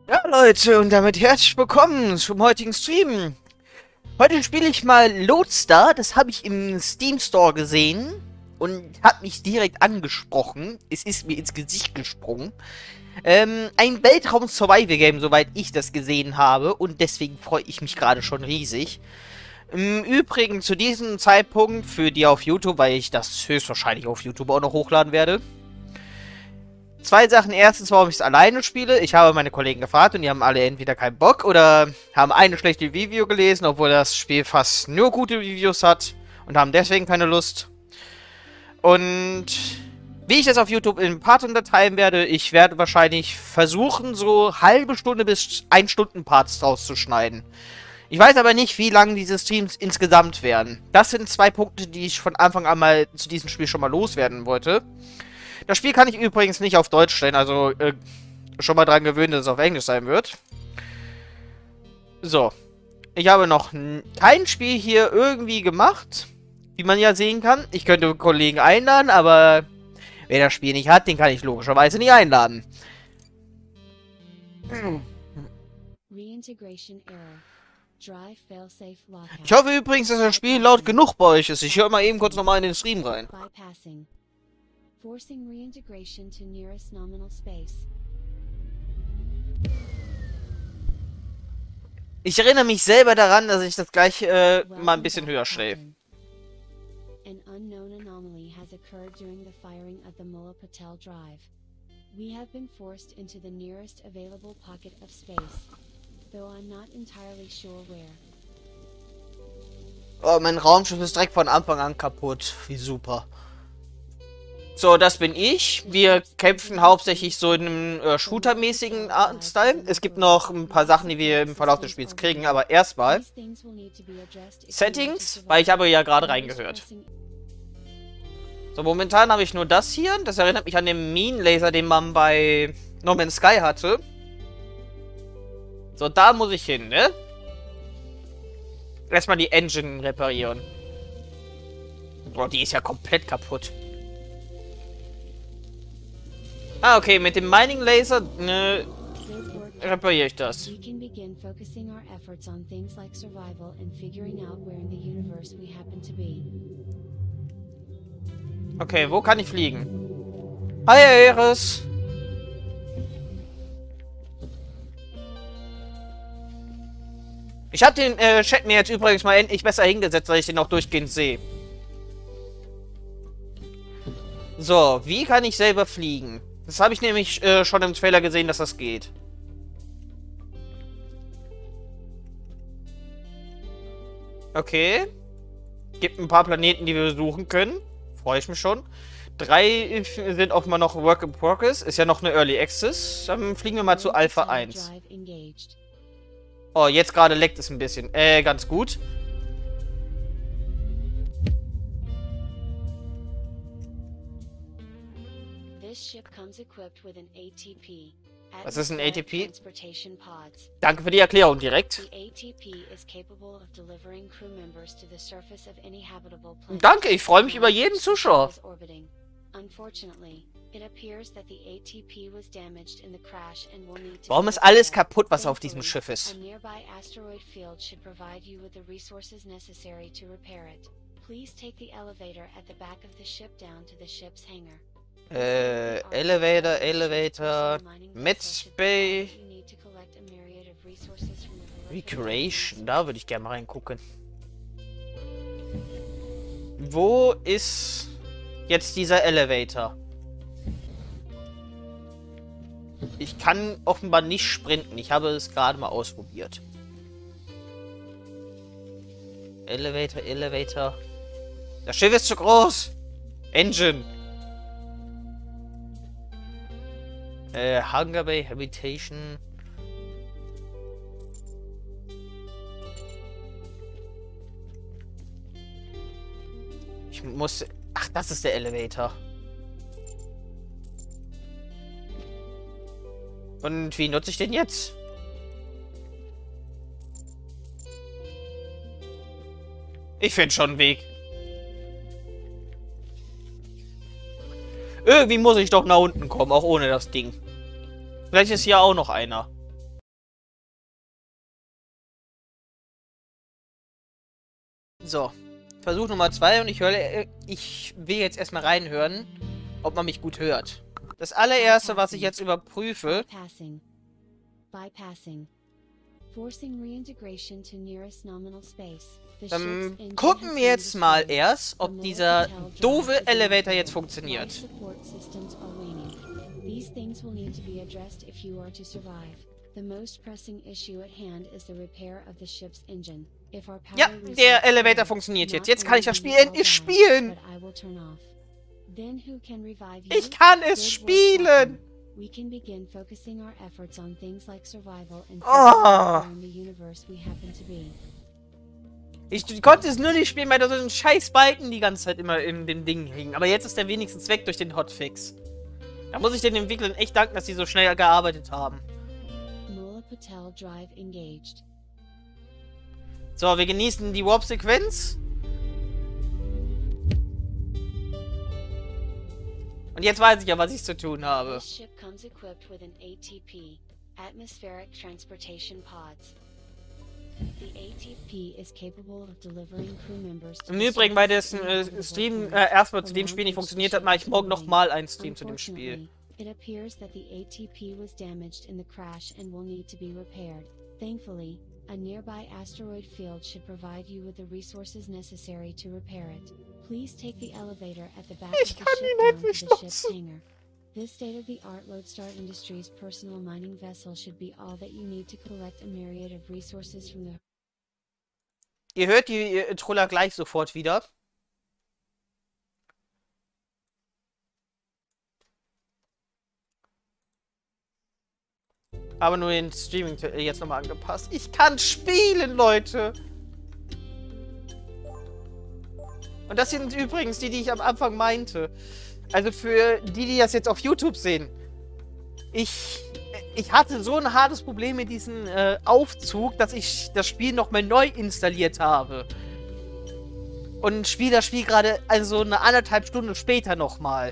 Ja, Leute, und damit herzlich willkommen zum heutigen Stream. Heute spiele ich mal Loadstar. Das habe ich im Steam Store gesehen und hat mich direkt angesprochen. Es ist mir ins Gesicht gesprungen. Ein Weltraum-Survival-Game, soweit ich das gesehen habe. Und deswegen freue ich mich gerade schon riesig. Im Übrigen zu diesem Zeitpunkt für die auf YouTube, weil ich das höchstwahrscheinlich auf YouTube auch noch hochladen werde. Zwei Sachen. Erstens, warum ich es alleine spiele. Ich habe meine Kollegen gefragt und die haben alle entweder keinen Bock oder haben eine schlechte Review gelesen, obwohl das Spiel fast nur gute Reviews hat und haben deswegen keine Lust. Und wie ich das auf YouTube in Parts unterteilen werde, ich werde wahrscheinlich versuchen, so halbe Stunde bis 1 Stunden Parts rauszuschneiden. Ich weiß aber nicht, wie lang diese Streams insgesamt werden. Das sind zwei Punkte, die ich von Anfang an mal zu diesem Spiel schon mal loswerden wollte. Das Spiel kann ich übrigens nicht auf Deutsch stellen, also schon mal dran gewöhnen, dass es auf Englisch sein wird. So. Ich habe noch kein Spiel hier irgendwie gemacht, wie man ja sehen kann. Ich könnte Kollegen einladen, aber wer das Spiel nicht hat, den kann ich logischerweise nicht einladen. Ich hoffe übrigens, dass das Spiel laut genug bei euch ist. Ich höre mal eben kurz nochmal in den Stream rein. Forcing reintegration to nearest nominal space. Ich erinnere mich selber daran, dass ich das gleich mal ein bisschen höher stelle. An unknown anomaly has occurred during the firing of the Mullah Patel Drive. We have been forced into the nearest available pocket of space, though I'm not entirely sure where. Oh, mein Raumschiff ist direkt von Anfang an kaputt. Wie super. So, das bin ich. Wir kämpfen hauptsächlich so in einem Shooter-mäßigen Style. Es gibt noch ein paar Sachen, die wir im Verlauf des Spiels kriegen, aber erstmal Settings, weil ich habe ja gerade reingehört. So, momentan habe ich nur das hier. Das erinnert mich an den Minenlaser, den man bei No Man's Sky hatte. So, da muss ich hin, ne? Erstmal die Engine reparieren. Boah, die ist ja komplett kaputt. Ah, okay, mit dem Mining Laser repariere ich das. Okay, wo kann ich fliegen? Hi, Ares! Ich habe den Chat mir jetzt übrigens mal endlich besser hingesetzt, weil ich den auch durchgehend sehe. So, wie kann ich selber fliegen? Das habe ich nämlich schon im Trailer gesehen, dass das geht. Okay. Gibt ein paar Planeten, die wir besuchen können. Freue ich mich schon. 3 sind auch mal noch Work in Progress. Ist ja noch eine Early Access. Dann fliegen wir mal zu Alpha 1. Oh, jetzt gerade leckt es ein bisschen. Ganz gut. Was ist ein ATP? Danke für die Erklärung direkt. Danke, ich freue mich über jeden Zuschauer. Warum ist alles kaputt, was auf diesem Schiff ist? Elevator, Medbay, Recreation, da würde ich gerne mal reingucken. Wo ist jetzt dieser Elevator? Ich kann offenbar nicht sprinten, ich habe es gerade mal ausprobiert. Elevator, Elevator. Das Schiff ist zu groß. Engine. Hangar Bay, Habitation. Ich muss... Ach, das ist der Elevator. Und wie nutze ich den jetzt? Ich finde schon einen Weg. Irgendwie muss ich doch nach unten kommen, auch ohne das Ding. Vielleicht ist hier auch noch einer. So. Versuch Nummer 2 und ich will jetzt erstmal reinhören, ob man mich gut hört. Das allererste, was ich jetzt überprüfe... Dann gucken wir jetzt mal erst, ob dieser doofe Elevator jetzt funktioniert. Ja, der Elevator funktioniert jetzt. Jetzt kann ich das Spiel endlich spielen. Ich kann es spielen. Oh. Ich konnte es nur nicht spielen, weil da so ein scheiß Balken die ganze Zeit immer in dem Ding hing. Aber jetzt ist der wenigstens weg durch den Hotfix. Da muss ich den Entwicklern echt danken, dass sie so schnell gearbeitet haben. So, wir genießen die Warp-Sequenz. Und jetzt weiß ich ja, was ich zu tun habe. Im Übrigen, weil das Stream erstmal zu dem Spiel nicht funktioniert hat, mache ich morgen nochmal einen Stream zu dem Spiel. It appears that the ATP was damaged in the crash and will need to be repaired. Thankfully, a nearby asteroid field should provide you with the resources necessary to repair it. Please take the elevator at the back of the ship down to the ship's hangar. This state-of-the-art Lodestar Industries personal mining vessel should be all that you need to collect a myriad of resources from the... Ihr hört die Troller gleich sofort wieder. Aber nur den Streaming jetzt nochmal angepasst. Ich kann spielen, Leute! Und das sind übrigens die ich am Anfang meinte. Also für die das jetzt auf YouTube sehen. Ich hatte so ein hartes Problem mit diesem Aufzug, dass ich das Spiel nochmal neu installiert habe. Und spiele das Spiel gerade also eine 1,5 Stunden später nochmal.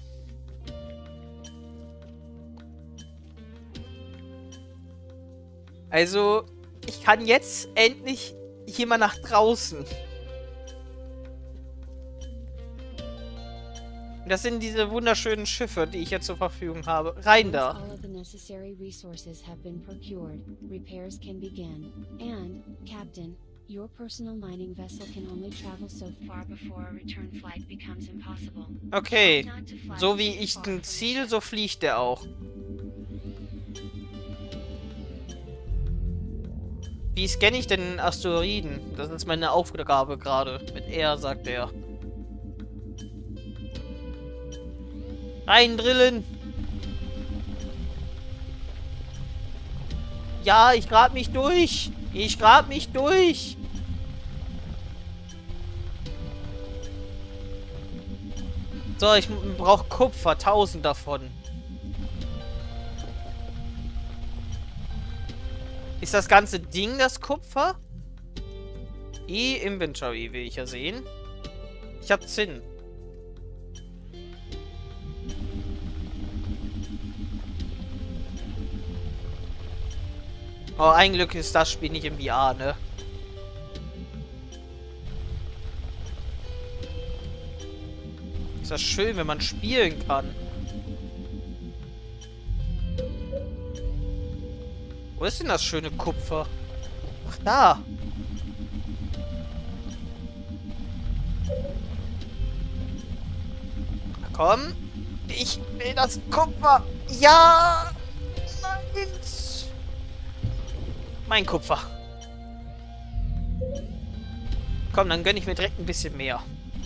Also, ich kann jetzt endlich hier mal nach draußen. Das sind diese wunderschönen Schiffe, die ich jetzt zur Verfügung habe. Rein da. Okay. So wie ich ein Ziel, so fliegt der auch. Wie scanne ich denn einen Asteroiden? Das ist meine Aufgabe gerade. Mit R, sagt er. Reindrillen! Ja, ich grab mich durch! Ich grab mich durch! So, ich brauche Kupfer, 1000 davon. Ist das ganze Ding das Kupfer? E-Inventory will ich ja sehen. Ich hab Zinn. Oh, ein Glück ist das Spiel nicht im VR, ne? Ist das schön, wenn man spielen kann. Wo ist denn das schöne Kupfer? Ach, da. Komm. Ich will das Kupfer. Ja. Nein. Mein Kupfer. Komm, dann gönne ich mir direkt ein bisschen mehr.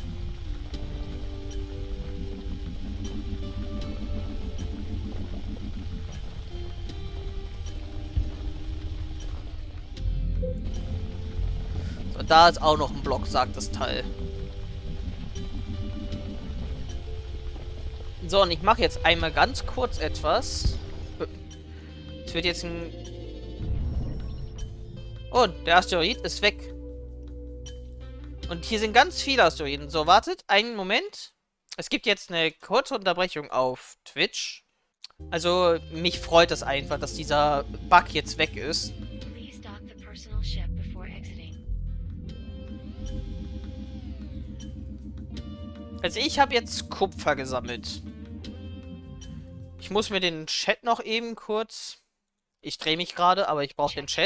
So, da ist auch noch ein Block, sagt das Teil. So, und ich mache jetzt einmal ganz kurz etwas. Es wird jetzt ein... Oh, der Asteroid ist weg. Und hier sind ganz viele Asteroiden. So, wartet, einen Moment. Es gibt jetzt eine kurze Unterbrechung auf Twitch. Also, mich freut es einfach, dass dieser Bug jetzt weg ist. Also ich habe jetzt Kupfer gesammelt. Ich muss mir den Chat noch eben kurz... Ich drehe mich gerade, aber ich brauche den Chat.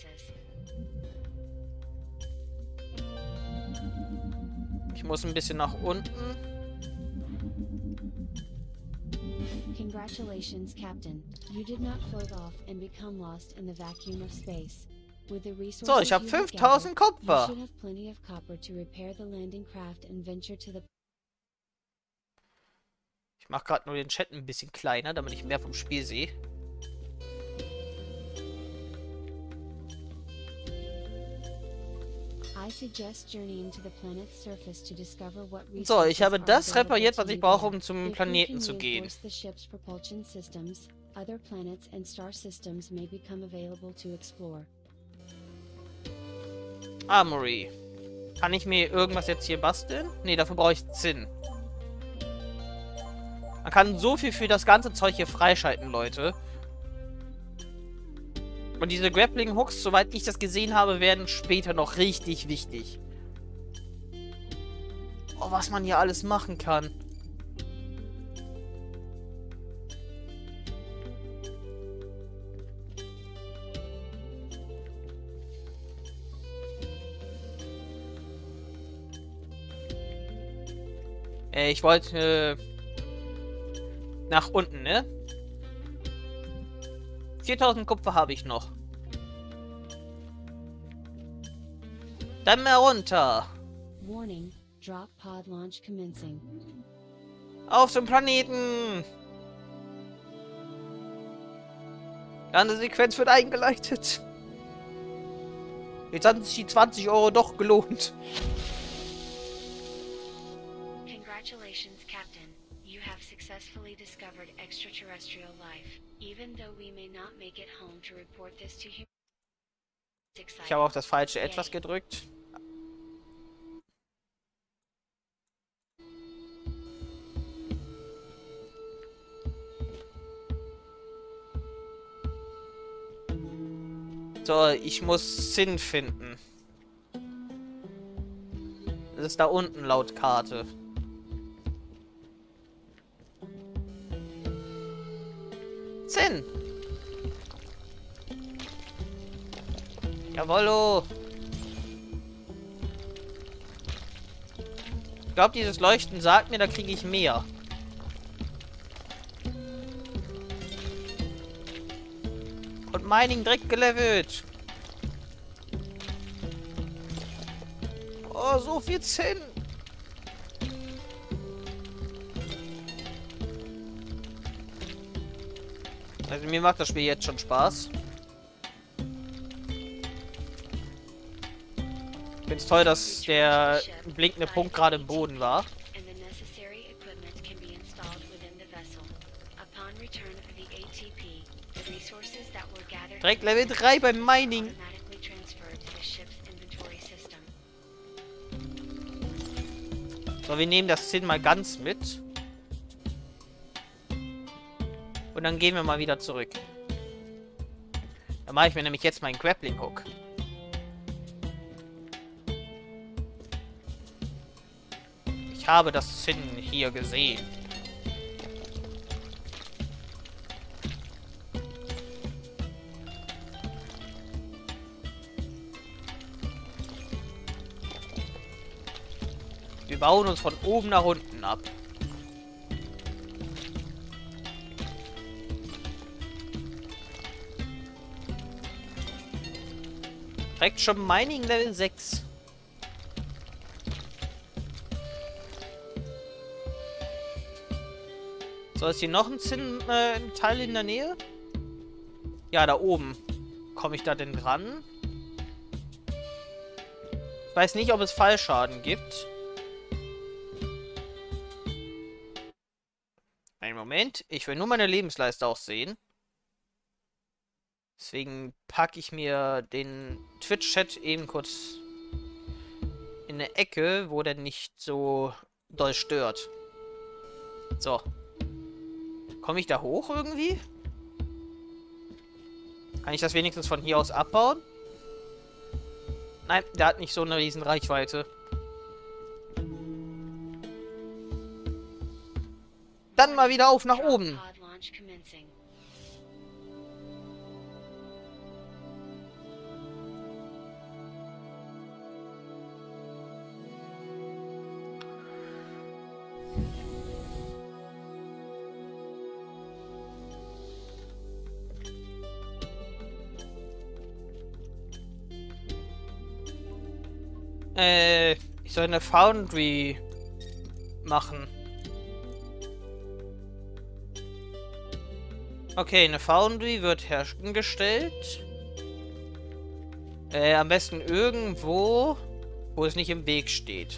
Ich muss ein bisschen nach unten. Congratulations, Captain. You did not float off and become lost in the vacuum of space. With the resources So, ich habe 5000 Kupfer. you should have plenty of copper to repair the landing craft and venture to the... Ich mache gerade nur den Chat ein bisschen kleiner, damit ich mehr vom Spiel sehe. So, ich habe das repariert, was ich brauche, um zum Planeten zu gehen. Armory. Kann ich mir irgendwas jetzt hier basteln? Ne, dafür brauche ich Zinn. Man kann so viel für das ganze Zeug hier freischalten, Leute. Und diese Grappling-Hooks, soweit ich das gesehen habe, werden später noch richtig wichtig. Oh, was man hier alles machen kann. Ich wollte nach unten, ne? 4000 Kupfer habe ich noch. Dann mehr runter. Warning, drop pod launch commencing. Auf zum Planeten. Landesequenz wird eingeleitet. Jetzt haben sich die 20 Euro doch gelohnt. Congratulations, Captain. You have successfully discovered extraterrestrial life. Even though we may not make it home to report this to humans. Ich habe auf das falsche Etwas gedrückt. So, ich muss Sinn finden. Das ist da unten laut Karte. Sinn! Jawollo! Ich glaube, dieses Leuchten sagt mir, da kriege ich mehr. Und Mining direkt gelevelt. Oh, so viel Zinn. Also mir macht das Spiel jetzt schon Spaß. Ich finde es toll, dass der blinkende Punkt gerade im Boden war. Direkt Level 3 beim Mining. So, wir nehmen das Zinn mal ganz mit. Und dann gehen wir mal wieder zurück. Dann mache ich mir nämlich jetzt meinen Grappling Hook. Ich habe das Zinn hier gesehen. Wir bauen uns von oben nach unten ab. Direkt schon Mining Level 6. So, ist hier noch ein Teil in der Nähe? Ja, da oben. Komme ich da denn dran? Ich weiß nicht, ob es Fallschaden gibt. Einen Moment. Ich will nur meine Lebensleiste auch sehen. Deswegen packe ich mir den Twitch-Chat eben kurz in eine Ecke, wo der nicht so doll stört. So. Komme ich da hoch irgendwie? Kann ich das wenigstens von hier aus abbauen? Nein, der hat nicht so eine riesen Reichweite. dann mal wieder auf nach oben. Pod launch commencing. Ich soll eine Foundry machen. Okay, eine Foundry wird hergestellt. Am besten irgendwo, wo es nicht im Weg steht.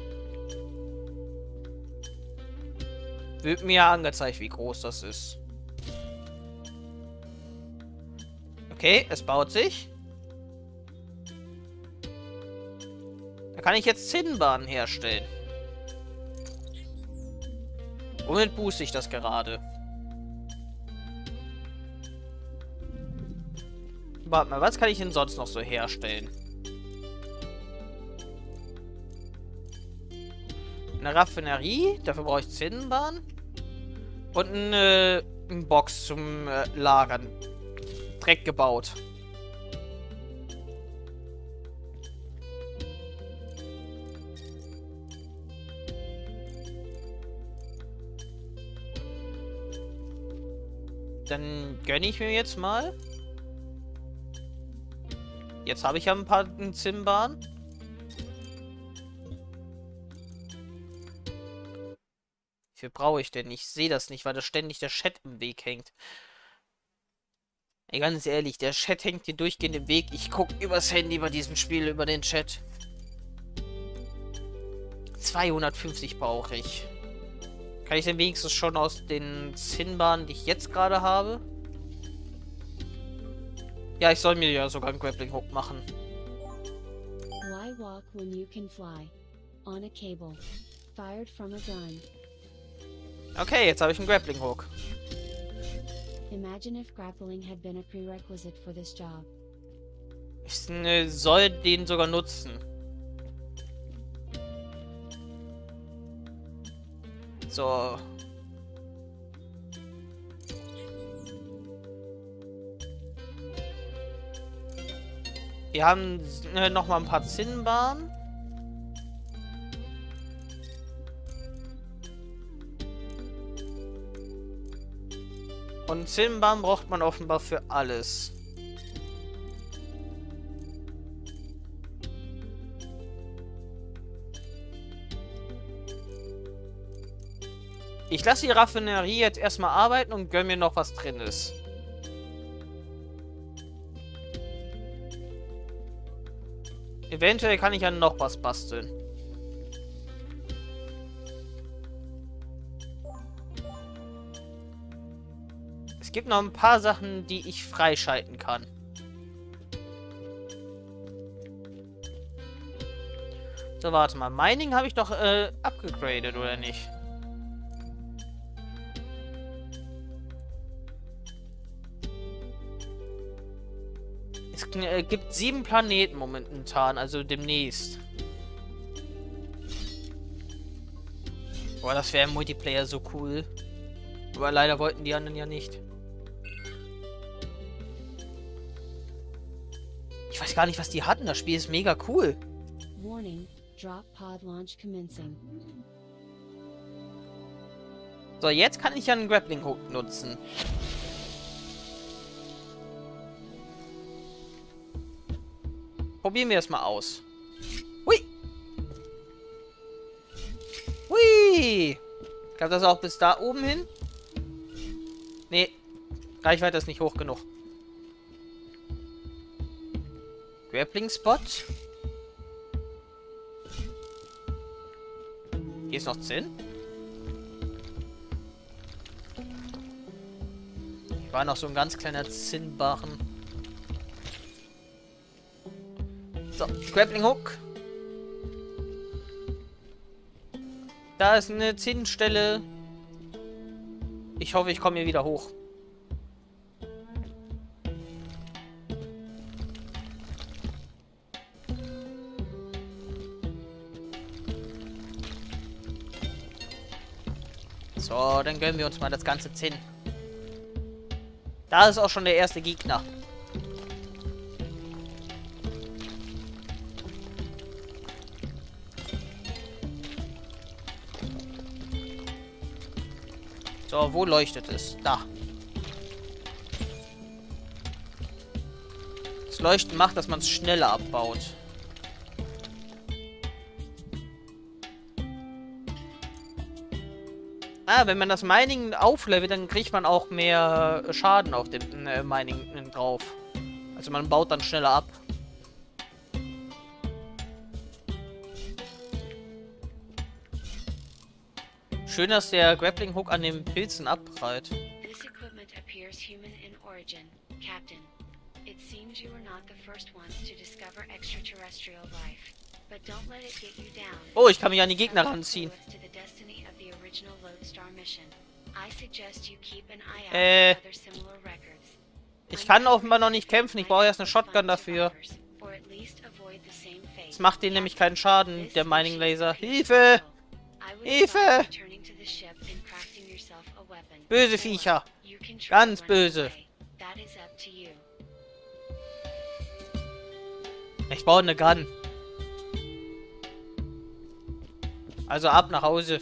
Wird mir ja angezeigt, wie groß das ist. Okay, es baut sich. Da kann ich jetzt Zinnbahnen herstellen. Womit booste ich das gerade? Warte mal, was kann ich denn sonst noch so herstellen? Eine Raffinerie, dafür brauche ich Zinnbahnen. Und eine Box zum Lagern. Dreck gebaut. Dann gönne ich mir jetzt mal. Jetzt habe ich ja ein paar Zinnbahnen. Wie viel brauche ich denn? Ich sehe das nicht, weil da ständig der Chat im Weg hängt. Ey, ganz ehrlich, der Chat hängt hier durchgehend im Weg. Ich gucke übers Handy bei diesem Spiel über den Chat. 250 brauche ich. Kann ich denn wenigstens schon aus den Zinnbahnen, die ich jetzt gerade habe? Ja, ich soll mir ja sogar einen Grappling Hook machen. Why walk when you can fly? On a cable. Fired from a gun. Okay, jetzt habe ich einen Grappling Hook. Imagine if grappling had been a prerequisite for this job. Ich soll den sogar nutzen. So. Wir haben noch mal ein paar Zinnbahnen. Und Zinnbahnen braucht man offenbar für alles. Ich lasse die Raffinerie jetzt erstmal arbeiten und gönn mir noch was drin ist. Eventuell kann ich ja noch was basteln. Es gibt noch ein paar Sachen, die ich freischalten kann. So, warte mal. Mining habe ich doch abgegradet, oder nicht? Es gibt 7 Planeten momentan, also demnächst. Boah, das wäre im Multiplayer so cool. Aber leider wollten die anderen ja nicht. Ich weiß gar nicht, was die hatten. Das Spiel ist mega cool. Warning, drop pod launch commencing. So, jetzt kann ich ja einen Grappling Hook nutzen. Probieren wir es mal aus. Hui! Hui! Klappt das auch bis da oben hin? Nee. Reichweite ist nicht hoch genug. Grappling Spot. Hier ist noch Zinn. Hier war noch so ein ganz kleiner Zinnbarren. So, Grappling Hook. Da ist eine Zinnstelle. Ich hoffe, ich komme hier wieder hoch. So, dann gönnen wir uns mal das ganze Zinn. Da ist auch schon der erste Gegner. So, wo leuchtet es? Da. Das Leuchten macht, dass man es schneller abbaut. Ah, wenn man das Mining auflevelt, dann kriegt man auch mehr Schaden auf dem Mining drauf. Also man baut dann schneller ab. Schön, dass der Grappling Hook an den Pilzen abprallt. This equipment appears human in origin, Captain. It seems you were not the first ones to discover extraterrestrial life. But don't let it get you down. Oh, ich kann mich an die Gegner ranziehen. To the destiny of the original Lodestar mission. I suggest you keep an eye out for other similar records. Ich kann offenbar noch nicht kämpfen. Ich brauche erst eine Shotgun dafür. Das macht denen nämlich keinen Schaden, der Mining Laser. Hilfe! Hilfe! Böse Viecher. Ganz böse. Ich brauche eine Gun. Also ab nach Hause.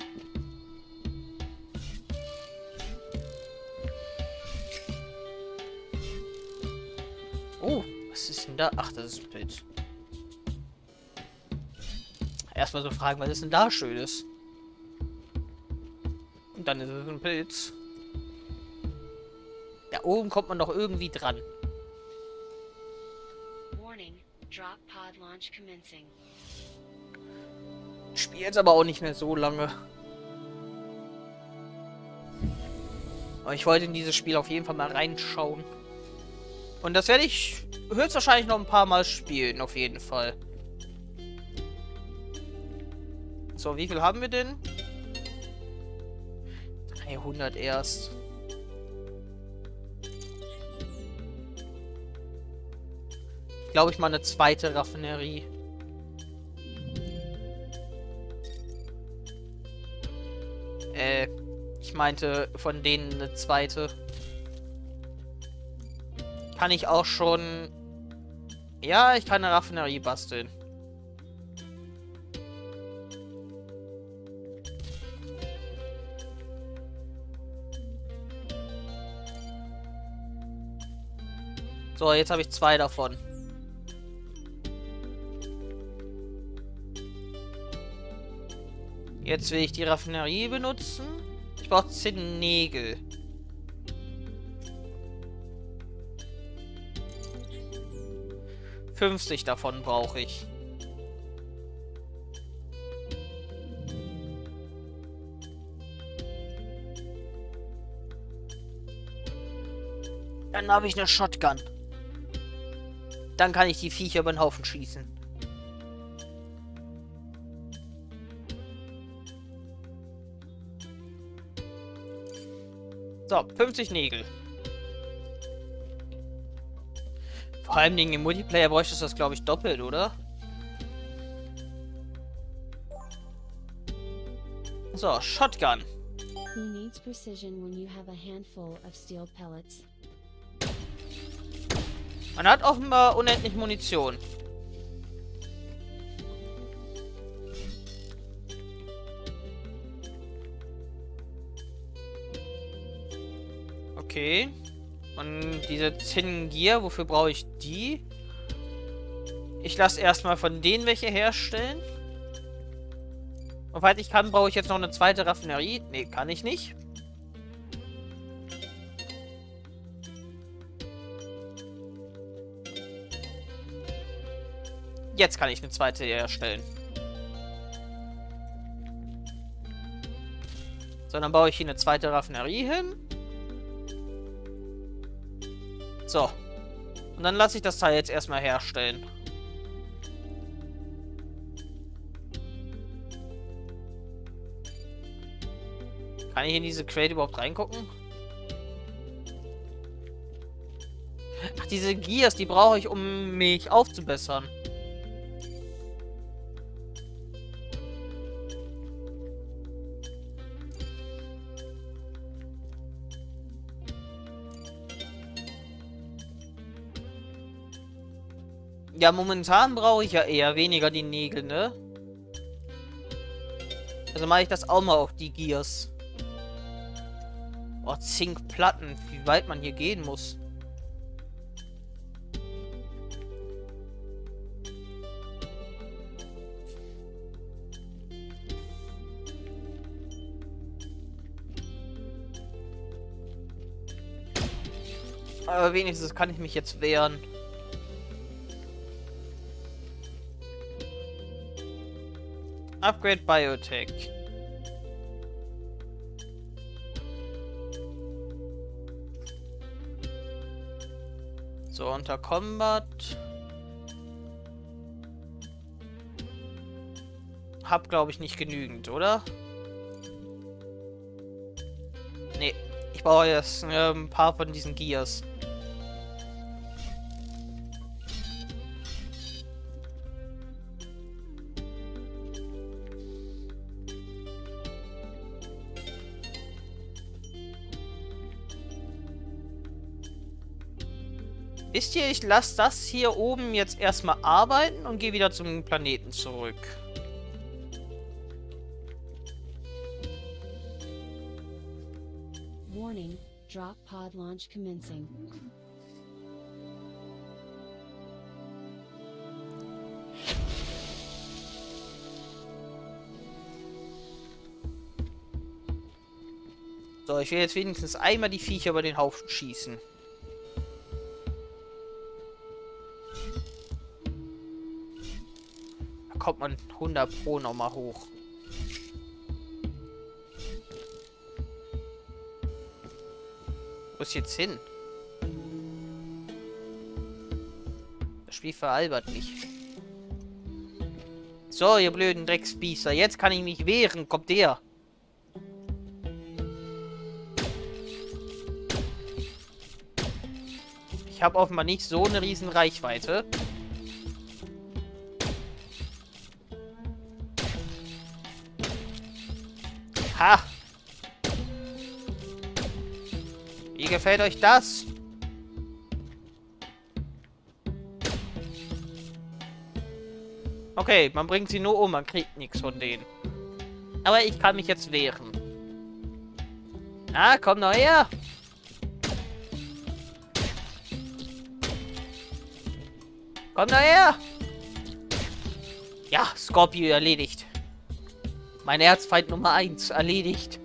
Oh, was ist denn da? Ach, das ist ein Pilz. Erstmal so fragen, was ist denn da Schönes? Und dann ist es ein Pilz. Da oben kommt man doch irgendwie dran. Ich spiele jetzt aber auch nicht mehr so lange. Aber ich wollte in dieses Spiel auf jeden Fall mal reinschauen. Und das werde ich höchstwahrscheinlich noch ein paar Mal spielen, auf jeden Fall. So, wie viel haben wir denn? 300 erst. Ich glaube, ich mal eine zweite Raffinerie. Ich meinte von denen eine zweite. Kann ich auch schon... Ja, ich kann eine Raffinerie basteln. So, jetzt habe ich 2 davon. Jetzt will ich die Raffinerie benutzen. Ich brauche 10 Nägel. $50 davon brauche ich. Dann habe ich eine Shotgun. Dann kann ich die Viecher über den Haufen schießen. So, 50 Nägel. Vor allem im Multiplayer bräuchte es das, glaube ich, doppelt, oder? So, Shotgun. Who needs precision when you have a handful of steel pellets? Man hat offenbar unendlich Munition. Okay. Und diese 10 Gear, wofür brauche ich die? Ich lasse erstmal von denen welche herstellen. Soweit ich kann, brauche ich jetzt noch eine zweite Raffinerie. Ne, kann ich nicht. Jetzt kann ich eine zweite herstellen. So, dann baue ich hier eine zweite Raffinerie hin. So. Und dann lasse ich das Teil jetzt erstmal herstellen. Kann ich in diese Crate überhaupt reingucken? Ach, diese Gears, die brauche ich, um mich aufzubessern. Ja, momentan brauche ich ja eher weniger die Nägel, ne? Also mache ich das auch mal auf die Gears. Oh, Zinkplatten. Wie weit man hier gehen muss. Aber wenigstens kann ich mich jetzt wehren. Upgrade Biotech. So, unter Combat. Hab, glaube ich, nicht genügend, oder? Nee. Ich brauche jetzt ein paar von diesen Gears. Wisst ihr, ich lasse das hier oben jetzt erstmal arbeiten und gehe wieder zum Planeten zurück. Warning, drop pod launch commencing. So, ich will jetzt wenigstens einmal die Viecher über den Haufen schießen. Da kommt man 100 Pro nochmal hoch. Wo ist jetzt hin? Das Spiel veralbert mich. So, ihr blöden Drecksbiester. Jetzt kann ich mich wehren. Kommt der. Ich habe offenbar nicht so eine riesen Reichweite. Ha! Wie gefällt euch das? Okay, man bringt sie nur um, man kriegt nichts von denen. Aber ich kann mich jetzt wehren. Ah, komm noch her! Komm noch her! Ja, Scorpio erledigt. Mein Erzfeind Nummer 1 erledigt.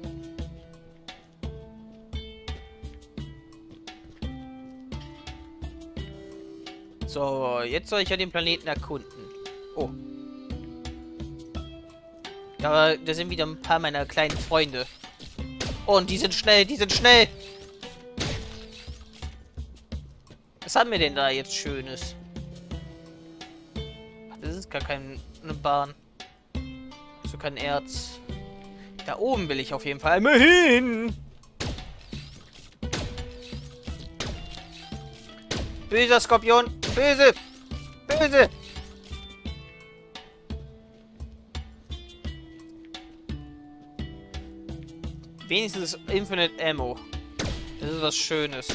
So, jetzt soll ich ja den Planeten erkunden. Oh. Ja, da sind wieder ein paar meiner kleinen Freunde. Oh, und die sind schnell, die sind schnell! Was haben wir denn da jetzt Schönes? Ach, das ist gar keine Bahn. So kein Erz. Da oben will ich auf jeden Fall einmal hin! Böser Skorpion! Böse! Böse! Wenigstens Infinite Ammo. Das ist was Schönes.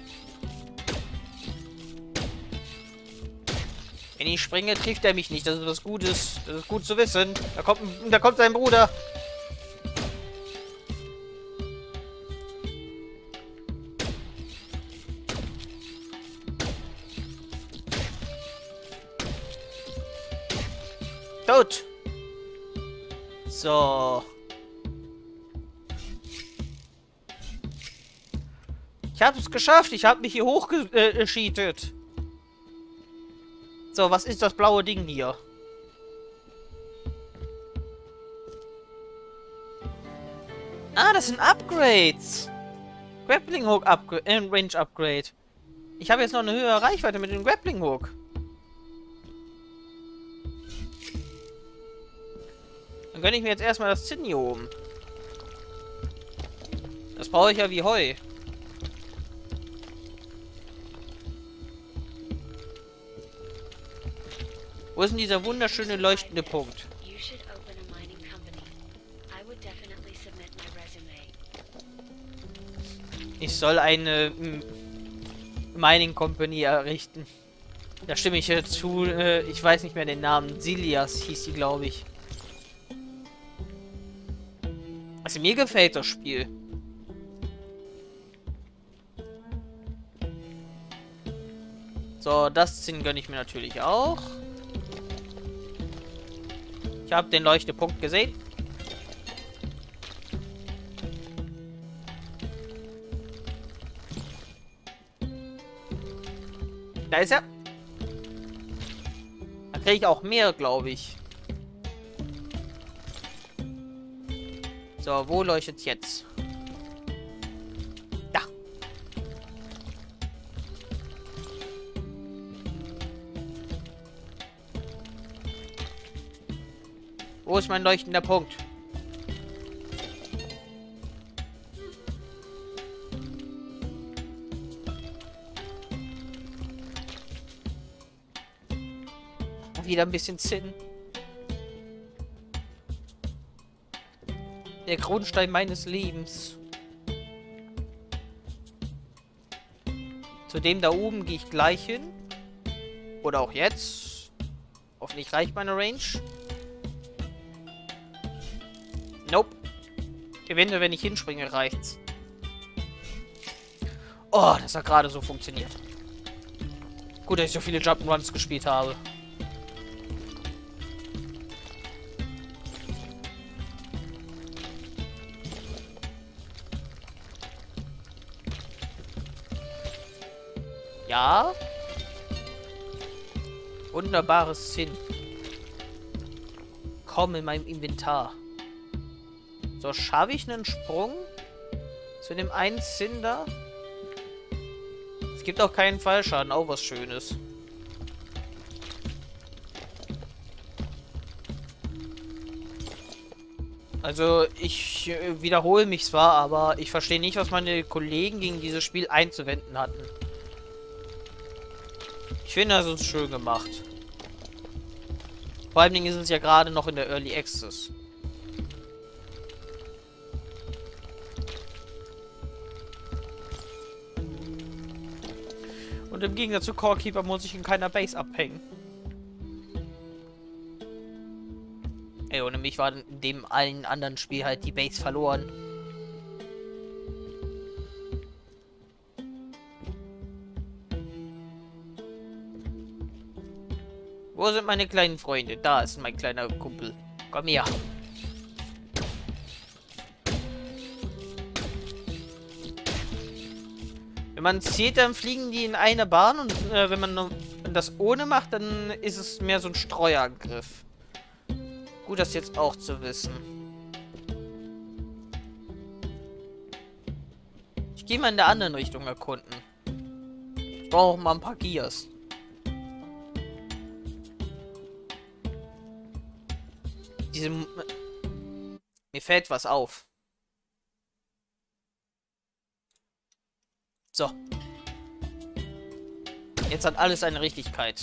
Wenn ich springe, trifft er mich nicht. Das ist was Gutes. Das ist gut zu wissen. Da kommt sein Bruder. Tot. So. Ich habe es geschafft. Ich habe mich hier hochgescheatet. So, was ist das blaue Ding hier? Ah, das sind Upgrades. Grappling Hook Upgrade, Range Upgrade. Ich habe jetzt noch eine höhere Reichweite mit dem Grappling Hook. Dann gönne ich mir jetzt erstmal das Zinnium. Das brauche ich ja wie Heu. Wo ist denn dieser wunderschöne leuchtende Punkt? Ich soll eine Mining Company errichten. Da stimme ich zu. Ich weiß nicht mehr den Namen. Silias hieß die, glaube ich. Also mir gefällt das Spiel. So, das Zinn gönne ich mir natürlich auch. Ich habe den Leuchtepunkt gesehen. Da ist er. Da kriege ich auch mehr, glaube ich. So, wo leuchtet's jetzt? Da. Wo ist mein leuchtender Punkt? Wieder ein bisschen Zinn. Der Grundstein meines Lebens. Zu dem da oben gehe ich gleich hin. Oder auch jetzt. Hoffentlich reicht meine Range. Nope. Eventuell, wenn ich hinspringe, reicht's. Oh, das hat gerade so funktioniert. Gut, dass ich so viele Jump'n'Runs gespielt habe. Ja. Wunderbares Sinn. Kaum in meinem Inventar. So, schaffe ich einen Sprung zu dem einen Sinn da? Es gibt auch keinen Fallschaden, auch was Schönes. Also, ich wiederhole mich zwar, aber ich verstehe nicht, was meine Kollegen gegen dieses Spiel einzuwenden hatten. Ich finde, das ist schön gemacht. Vor allem ist es ja gerade noch in der Early Access. Und im Gegensatz zu Core Keeper muss ich in keiner Base abhängen. Ey, ohne mich war in dem allen anderen Spiel halt die Base verloren. Wo sind meine kleinen Freunde? Da ist mein kleiner Kumpel. Komm her. Wenn man zielt, dann fliegen die in eine Bahn und wenn man das ohne macht, dann ist es mehr so ein Streuangriff. Gut, das jetzt auch zu wissen. Ich gehe mal in der anderen Richtung erkunden. Ich brauche mal ein paar Gears. Mir fällt was auf. So. Jetzt hat alles eine Richtigkeit.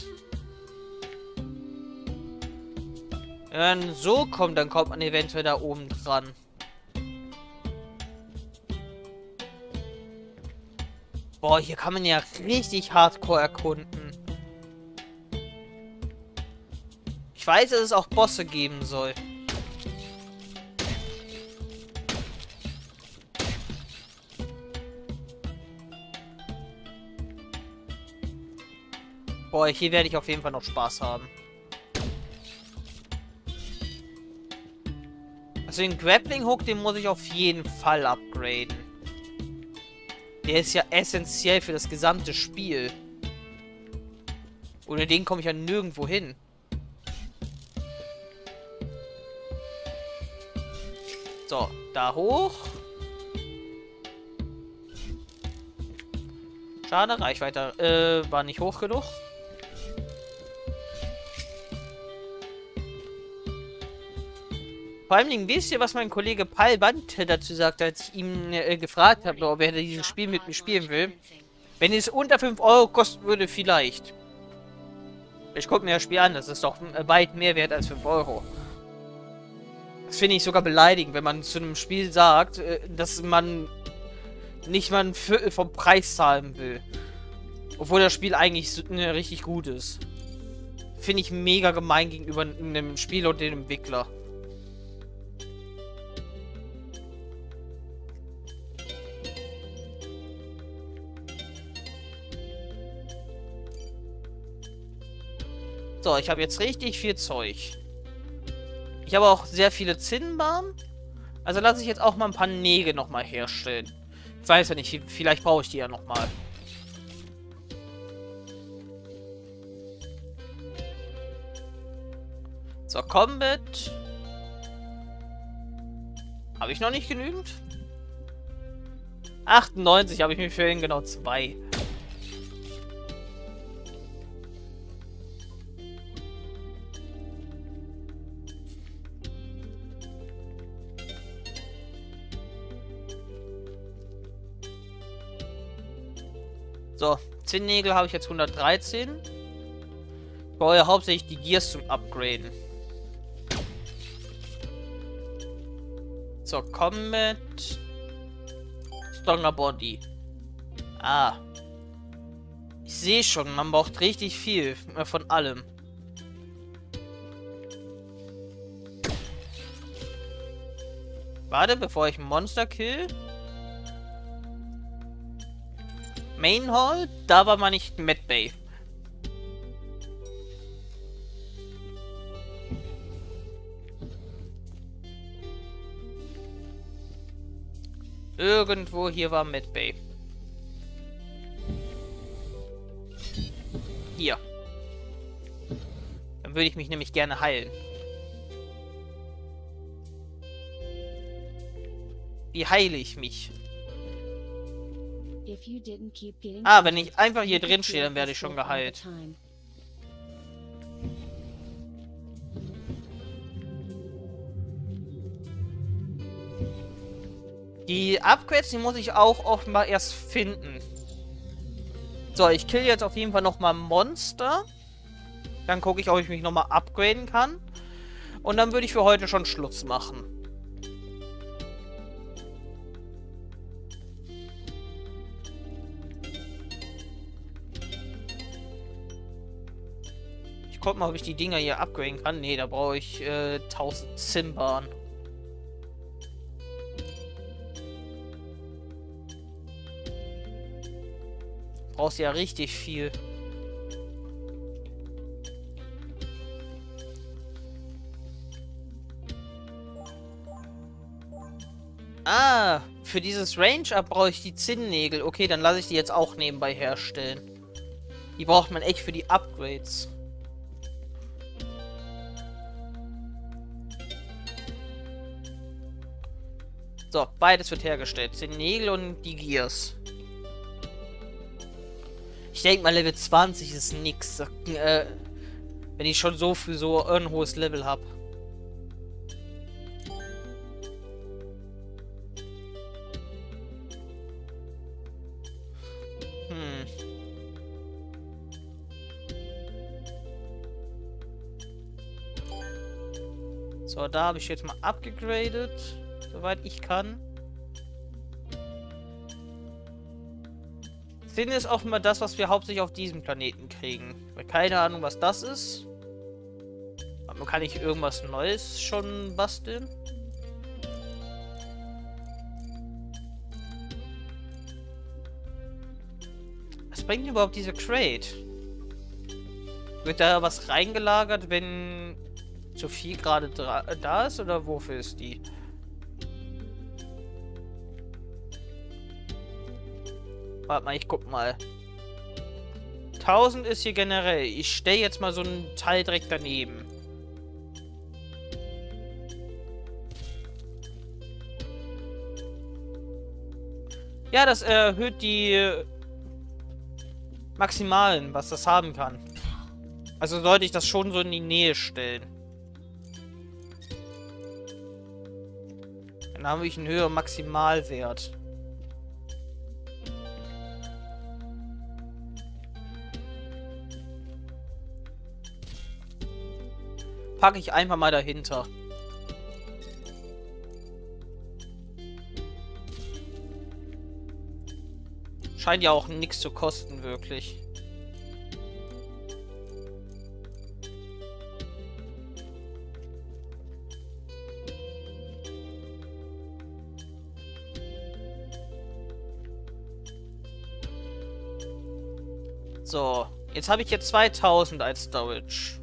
Wenn man so kommt, dann kommt man eventuell da oben dran. Boah, hier kann man ja richtig hardcore erkunden. Ich weiß, dass es auch Bosse geben soll. Boah, hier werde ich auf jeden Fall noch Spaß haben. Also den Grappling Hook, den muss ich auf jeden Fall upgraden. Der ist ja essentiell für das gesamte Spiel. Ohne den komme ich ja nirgendwo hin. So, da hoch. Schade, Reichweite war nicht hoch genug. Vor allem, wisst ihr, was mein Kollege Pal Band dazu sagt, als ich ihn gefragt habe, ob er dieses Spiel mit mir spielen will? Wenn es unter 5 Euro kosten würde, vielleicht. Ich gucke mir das Spiel an, das ist doch weit mehr wert als 5 Euro. Das finde ich sogar beleidigend, wenn man zu einem Spiel sagt, dass man nicht mal vom Preis zahlen will. Obwohl das Spiel eigentlich richtig gut ist. Finde ich mega gemein gegenüber einem Spiel und dem Entwickler. So, ich habe jetzt richtig viel Zeug. Ich habe auch sehr viele Zinnbahnen. Also lasse ich jetzt auch mal ein paar Nägel nochmal herstellen. Ich weiß ja nicht, vielleicht brauche ich die ja nochmal. So, Combat. Habe ich noch nicht genügend? 98 habe ich mir vorhin genau 2. So, 10 Nägel habe ich jetzt 113. Ich brauche ja hauptsächlich die Gears zum Upgraden. So, Combat. Stronger Body. Ah. Ich sehe schon, man braucht richtig viel von allem. Warte, bevor ich ein Monster kill. Main Hall, da war man nicht Mad Bay. Irgendwo hier war Mad Bay. Hier. Dann würde ich mich nämlich gerne heilen. Wie heile ich mich? Ah, wenn ich einfach hier drin stehe, dann werde ich schon geheilt. Die Upgrades, die muss ich auch oft mal erst finden. So, ich kill jetzt auf jeden Fall nochmal Monster. Dann gucke ich, ob ich mich nochmal upgraden kann. Und dann würde ich für heute schon Schluss machen. Ich guck mal, ob ich die Dinger hier upgraden kann. Ne, da brauche ich 1000 Zinnbahnen. Brauchst ja richtig viel. Ah, für dieses Range-Up brauche ich die Zinnnägel. Okay, dann lasse ich die jetzt auch nebenbei herstellen. Die braucht man echt für die Upgrades. So, beides wird hergestellt. Zinnnägel und die Gears. Ich denke mal, Level 20 ist nix. Wenn ich schon so für so ein hohes Level habe. So, da habe ich jetzt mal abgegradet, soweit ich kann. Zinn ist auch immer das, was wir hauptsächlich auf diesem Planeten kriegen. Weil keine Ahnung, was das ist. Aber kann ich irgendwas Neues schon basteln? Was bringt überhaupt diese Crate? Wird da was reingelagert, wenn zu viel gerade da ist? Oder wofür ist die? Warte mal, ich guck mal. 1000 ist hier generell. Ich stelle jetzt mal so ein Teil direkt daneben. Ja, das erhöht die Maximalen, was das haben kann. Also sollte ich das schon so in die Nähe stellen. Dann habe ich einen höheren Maximalwert. Packe ich einfach mal dahinter. Scheint ja auch nichts zu kosten, wirklich. So, jetzt habe ich hier 2000 als Storage.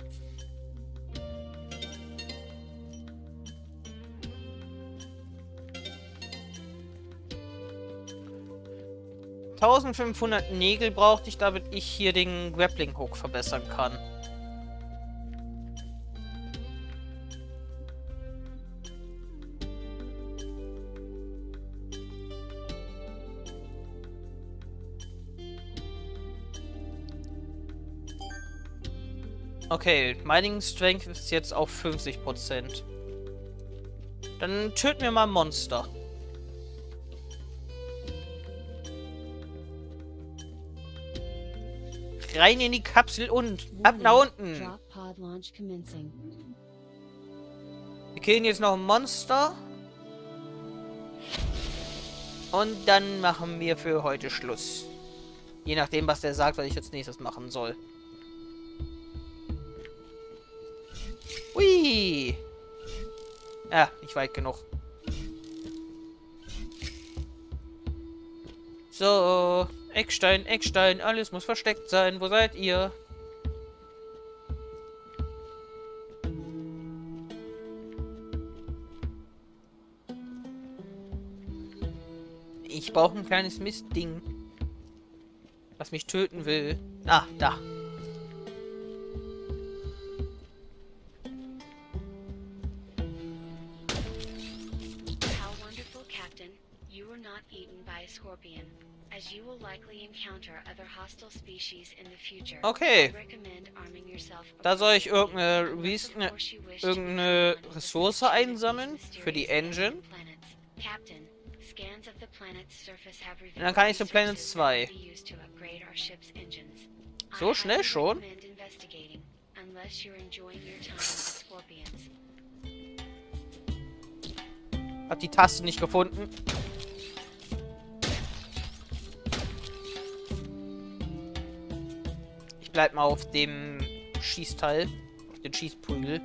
$1500 Nägel brauchte ich, damit ich hier den Grappling Hook verbessern kann. Okay, Mining Strength ist jetzt auf 50%. Dann töten wir mal ein Monster. Rein in die Kapsel und ab nach unten. Wir killen jetzt noch ein Monster. Und dann machen wir für heute Schluss. Je nachdem, was der sagt, was ich als nächstes machen soll. Hui! Ja, nicht weit genug. So, Eckstein, Eckstein, alles muss versteckt sein. Wo seid ihr? Ich brauche ein kleines Mistding, was mich töten will. Ah, da. Okay. Da soll ich irgendeine Ressource einsammeln für die Engine. Und dann kann ich zu Planet 2. So schnell schon? Hab die Taste nicht gefunden. Ich bleib mal auf dem Schießteil. Auf den Schießprügel.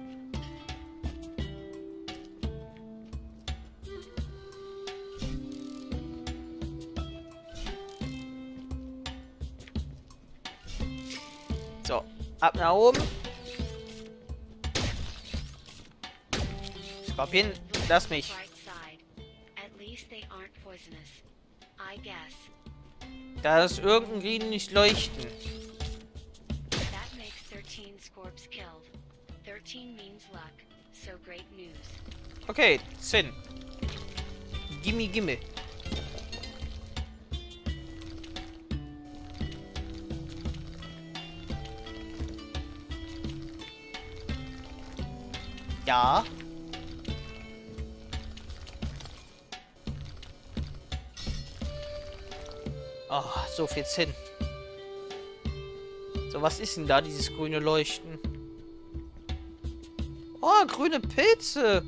So, ab nach oben. Skorpion, lass mich. Da ist irgendwie nicht leuchten. Okay, 10. Gimme, gimme. Ja. Oh, so viel Zinn. So, was ist denn da, dieses grüne Leuchten? Oh, grüne Pilze.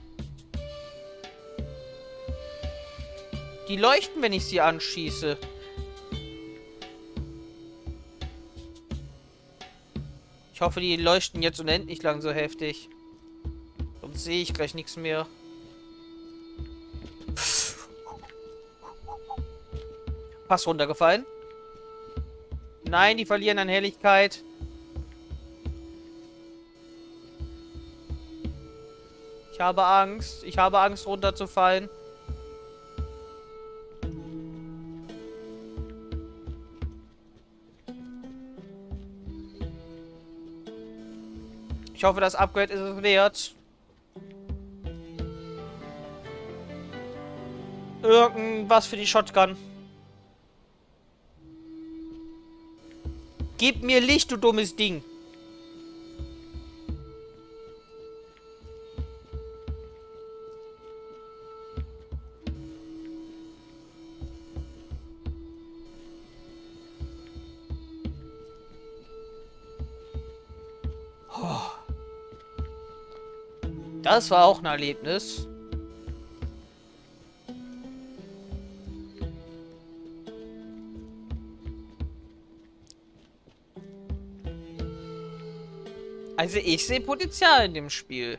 Die leuchten, wenn ich sie anschieße. Ich hoffe, die leuchten jetzt unendlich lang so heftig. Sonst sehe ich gleich nichts mehr. Fast runtergefallen. Nein, die verlieren an Helligkeit. Ich habe Angst. Ich habe Angst, runterzufallen. Ich hoffe, das Upgrade ist es wert. Irgendwas für die Shotgun. Gib mir Licht, du dummes Ding. Oh. Das war auch ein Erlebnis. Also ich sehe Potenzial in dem Spiel.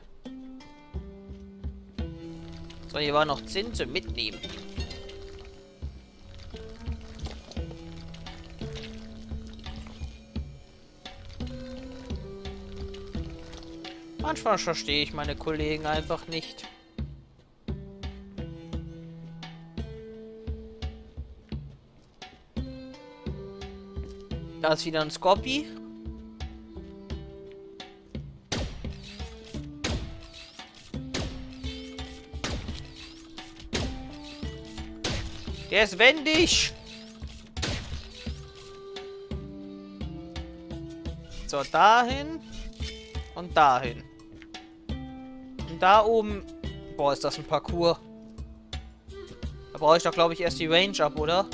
So, hier war noch Zinte mitnehmen. Manchmal verstehe ich meine Kollegen einfach nicht. Da ist wieder ein Scorpi. Der ist wendig. So, dahin. Und dahin. Und da oben... Boah, ist das ein Parcours. Da brauche ich doch, glaube ich, erst die Range ab, oder?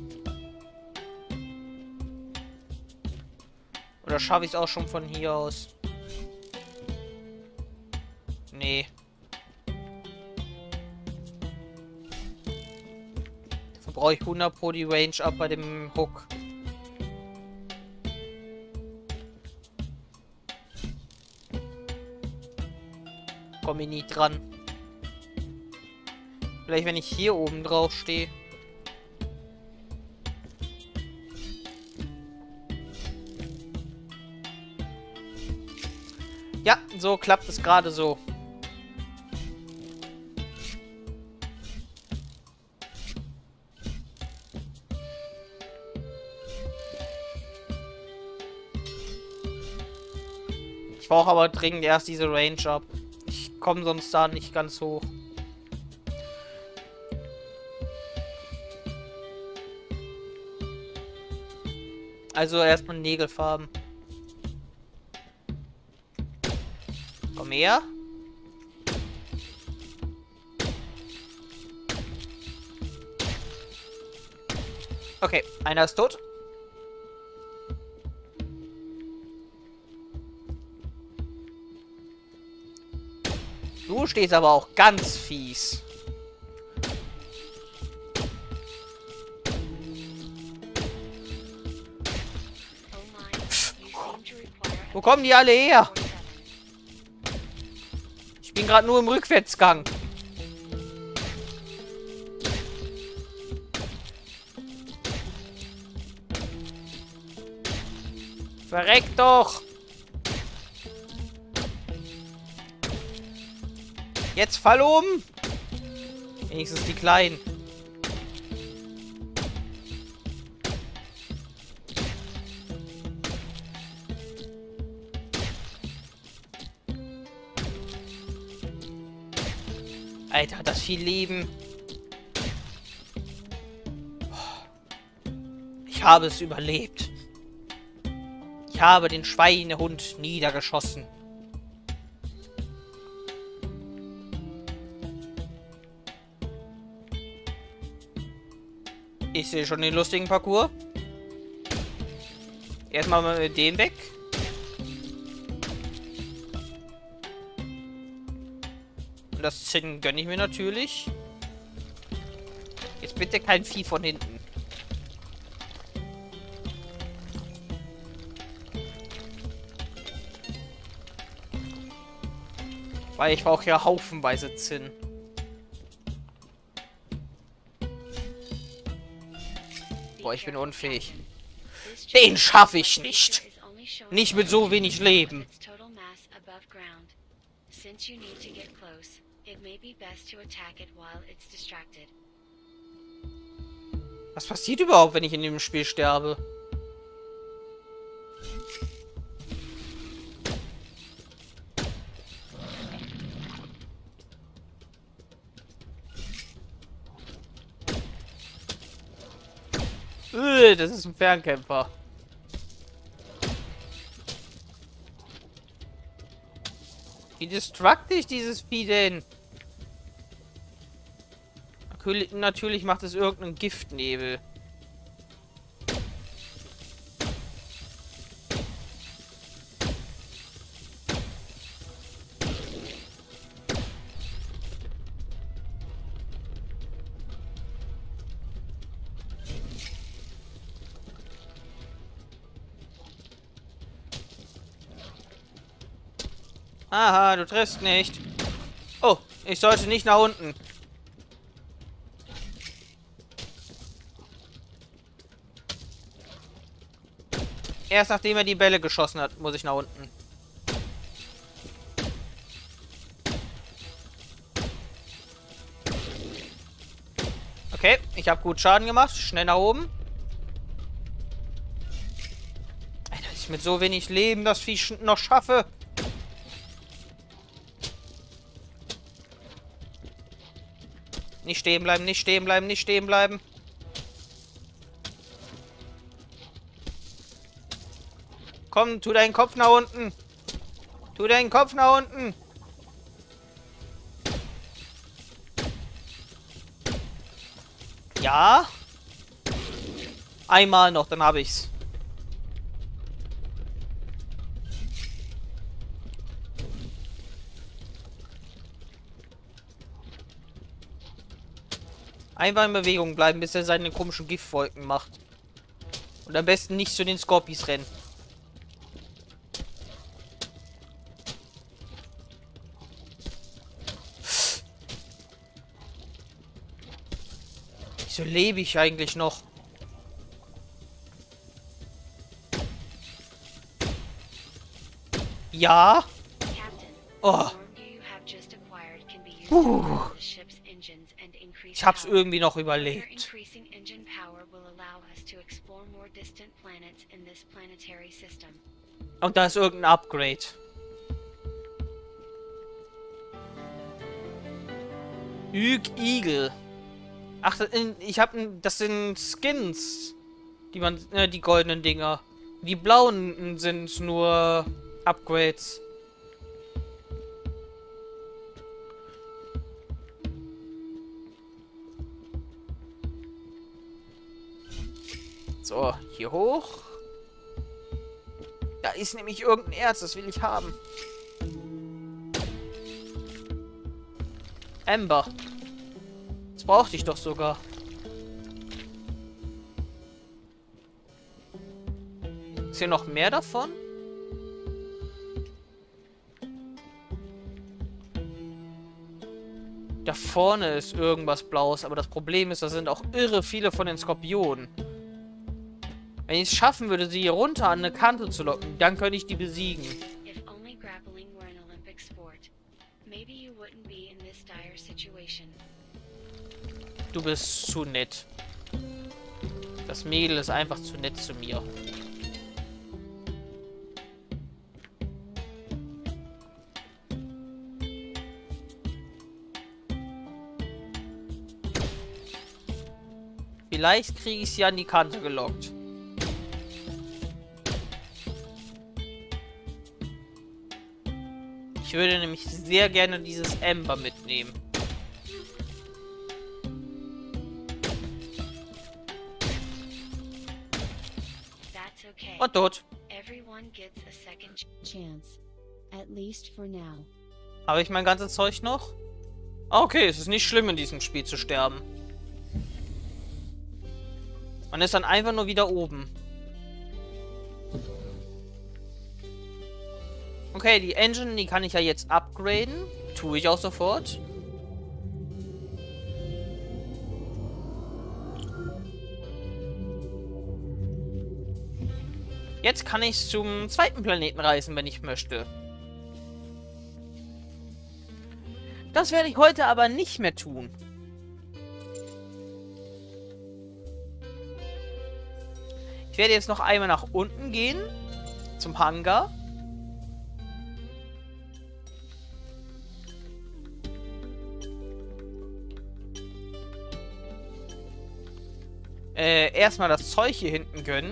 Oder schaffe ich es auch schon von hier aus? Nee. Dafür brauche ich 100 pro die Range ab bei dem Hook. Komme ich nie dran. Vielleicht, wenn ich hier oben drauf stehe. Ja, so klappt es gerade so. Ich brauche aber dringend erst diese Range ab. Ich komme sonst da nicht ganz hoch. Also erstmal Nägelfarben. Komm her. Okay, einer ist tot. Du stehst aber auch ganz fies. Wo kommen die alle her? Ich bin gerade nur im Rückwärtsgang. Verreck doch! Jetzt fall um! Wenigstens die Kleinen. Alter, hat das viel Leben. Ich habe es überlebt. Ich habe den Schweinehund niedergeschossen. Ich sehe schon den lustigen Parcours. Erstmal mal den weg. Und das Zinn gönne ich mir natürlich. Jetzt bitte kein Vieh von hinten. Weil ich brauche ja haufenweise Zinn. Boah, ich bin unfähig. Den schaffe ich nicht. Nicht mit so wenig Leben. Was passiert überhaupt, wenn ich in dem Spiel sterbe? Das ist ein Fernkämpfer. Wie destructe ich dieses Vieh denn? Natürlich macht es irgendeinen Giftnebel. Aha, du triffst nicht. Oh, ich sollte nicht nach unten. Erst nachdem er die Bälle geschossen hat, muss ich nach unten. Okay, ich habe gut Schaden gemacht. Schnell nach oben. Alter, dass ich mit so wenig Leben das Vieh noch schaffe. Nicht stehen bleiben, nicht stehen bleiben, nicht stehen bleiben. Komm, tu deinen Kopf nach unten. Tu deinen Kopf nach unten. Ja. Einmal noch, dann habe ich's. Einfach in Bewegung bleiben, bis er seine komischen Giftwolken macht. Und am besten nicht zu den Scorpies rennen. Wieso lebe ich eigentlich noch? Ja? Oh. Ich hab's irgendwie noch überlebt. Und da ist irgendein Upgrade. Igel. Ach, das sind Skins. Die man, die goldenen Dinger. Die blauen sind nur Upgrades. So, hier hoch. Da ist nämlich irgendein Erz, das will ich haben. Amber. Das brauchte ich doch sogar. Ist hier noch mehr davon? Da vorne ist irgendwas Blaues, aber das Problem ist, da sind auch irre viele von den Skorpionen. Wenn ich es schaffen würde, sie hier runter an eine Kante zu locken, dann könnte ich die besiegen. Du bist zu nett. Das Mädel ist einfach zu nett zu mir. Vielleicht kriege ich sie an die Kante gelockt. Ich würde nämlich sehr gerne dieses Amber mitnehmen. Und tot. Habe ich mein ganzes Zeug noch? Okay, es ist nicht schlimm, in diesem Spiel zu sterben. Man ist dann einfach nur wieder oben. Okay, die Engine, die kann ich ja jetzt upgraden. Tue ich auch sofort. Jetzt kann ich zum zweiten Planeten reisen, wenn ich möchte. Das werde ich heute aber nicht mehr tun. Ich werde jetzt noch einmal nach unten gehen. Zum Hangar. Erstmal das Zeug hier hinten gönnen.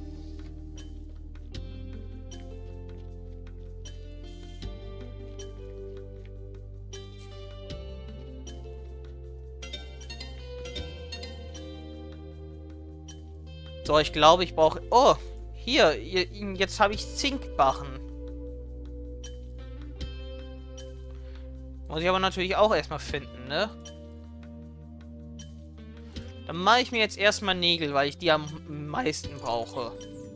So, ich glaube, ich brauche... Oh, hier, jetzt habe ich Zinkbarren. Muss ich aber natürlich auch erstmal finden, ne? Dann mache ich mir jetzt erstmal Nägel, weil ich die am meisten brauche.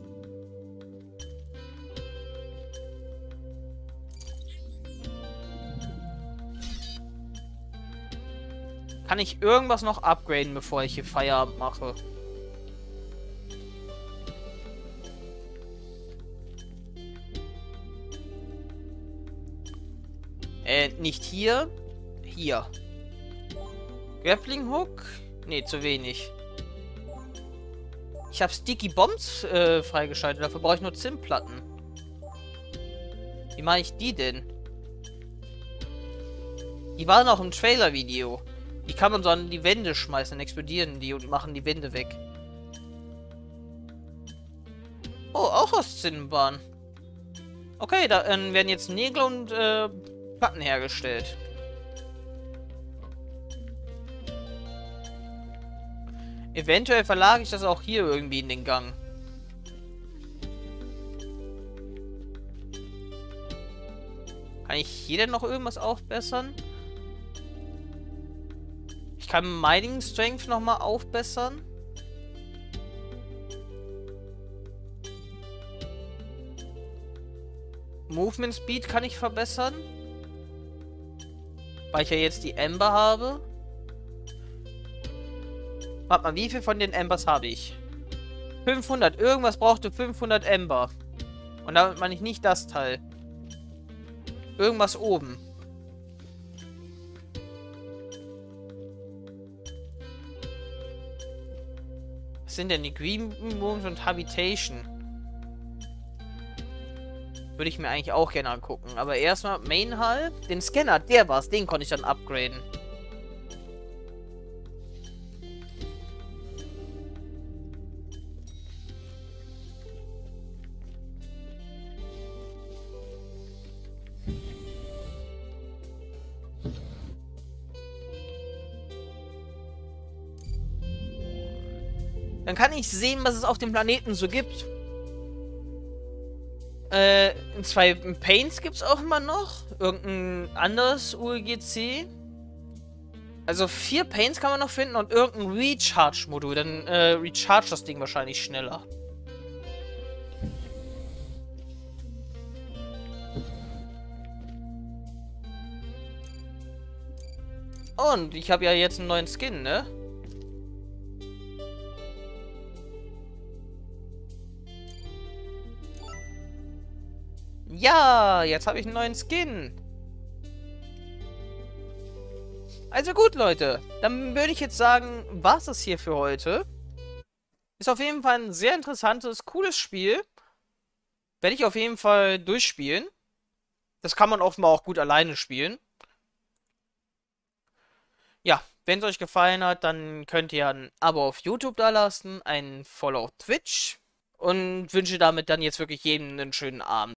Kann ich irgendwas noch upgraden, bevor ich hier Feierabend mache? Nicht hier. Hier. Grappling Hook. Nee, zu wenig. Ich habe Sticky Bombs freigeschaltet. Dafür brauche ich nur Zimtplatten. Wie mache ich die denn? Die waren auch im Trailer-Video. Die kann man so an die Wände schmeißen, dann explodieren die und machen die Wände weg. Oh, auch aus Zinnenbahn. Okay, da werden jetzt Nägel und Platten hergestellt. Eventuell verlage ich das auch hier irgendwie in den Gang. Kann ich hier denn noch irgendwas aufbessern? Ich kann Mining Strength nochmal aufbessern. Movement Speed kann ich verbessern. Weil ich ja jetzt die Ember habe. Warte mal, wie viel von den Embers habe ich? 500. Irgendwas brauchte 500 Ember. Und damit meine ich nicht das Teil. Irgendwas oben. Was sind denn die Green Rooms und Habitation? Würde ich mir eigentlich auch gerne angucken. Aber erstmal Main Hall. Den Scanner, der war's. Den konnte ich dann upgraden. Dann kann ich sehen, was es auf dem Planeten so gibt. 2 Paints gibt es auch immer noch. Irgendein anderes ULGC. Also 4 Paints kann man noch finden und irgendein Recharge-Modul. Dann recharge das Ding wahrscheinlich schneller. Und ich habe ja jetzt einen neuen Skin, ne? Ja, jetzt habe ich einen neuen Skin. Also gut, Leute. Dann würde ich jetzt sagen, war's das hier für heute. Ist auf jeden Fall ein sehr interessantes, cooles Spiel. Werde ich auf jeden Fall durchspielen. Das kann man offenbar auch gut alleine spielen. Ja, wenn es euch gefallen hat, dann könnt ihr ein Abo auf YouTube da lassen, ein Follow auf Twitch und wünsche damit dann jetzt wirklich jedem einen schönen Abend.